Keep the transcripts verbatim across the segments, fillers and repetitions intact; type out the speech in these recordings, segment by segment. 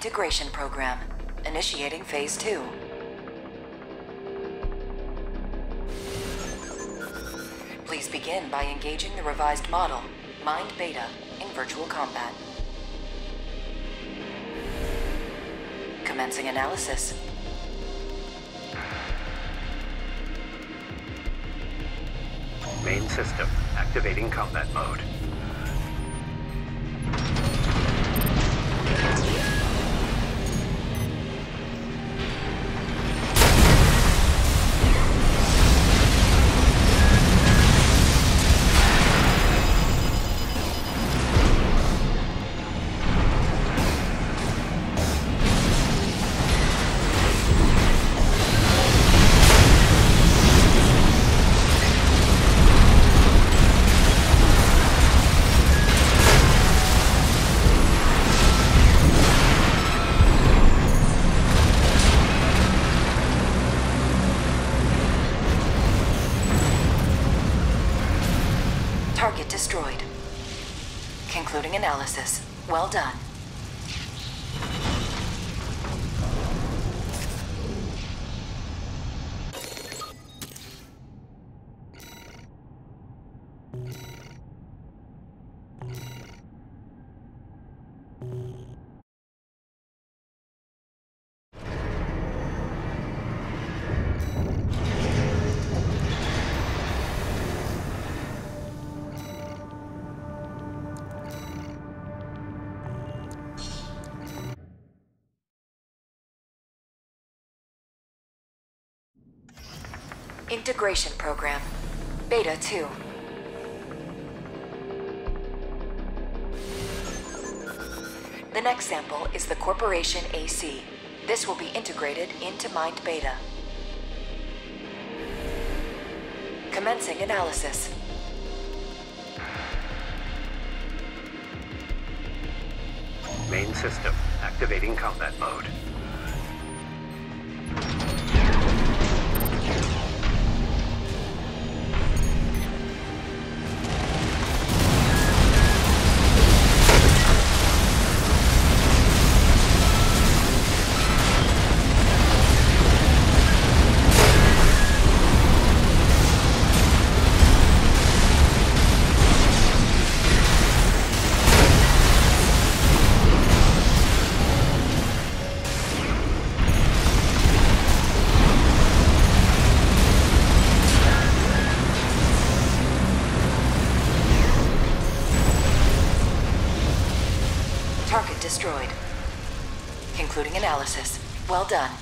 Integration program. Initiating phase two. Please begin by engaging the revised model, Mind Beta, in virtual combat. Commencing analysis. Main system, activating combat mode. Target destroyed. Concluding analysis. Well done. Integration program. Beta two. The next sample is the Corporation A C. This will be integrated into Mind Beta. Commencing analysis. Main system, activating combat mode. Target destroyed. Concluding analysis. Well done.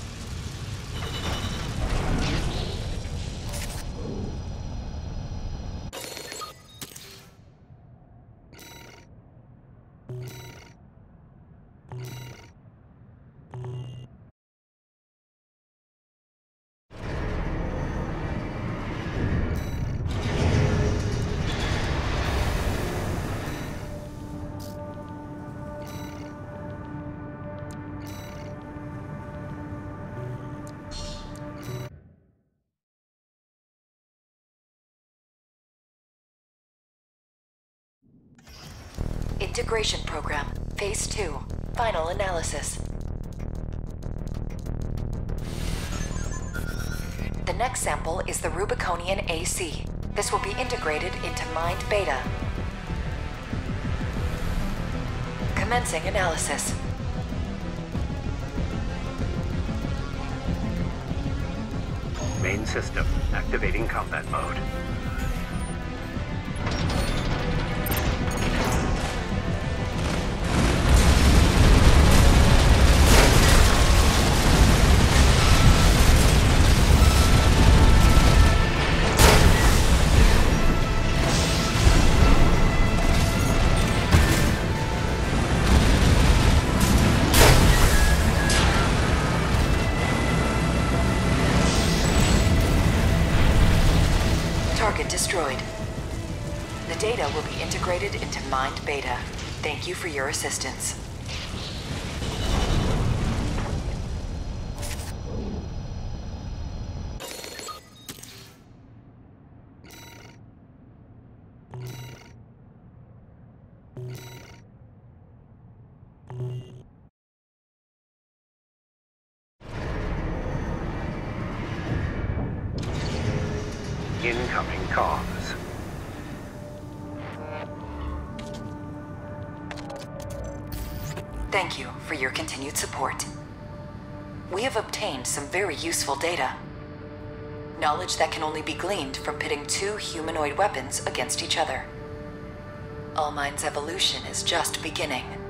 Integration program. Phase two. Final analysis. The next sample is the Rubiconian A C. This will be integrated into Mind Beta. Commencing analysis. Main system, activating combat mode. Target destroyed. The data will be integrated into Mind Beta. Thank you for your assistance. Thank you for your continued support. We have obtained some very useful data. Knowledge that can only be gleaned from pitting two humanoid weapons against each other. Allmind's evolution is just beginning.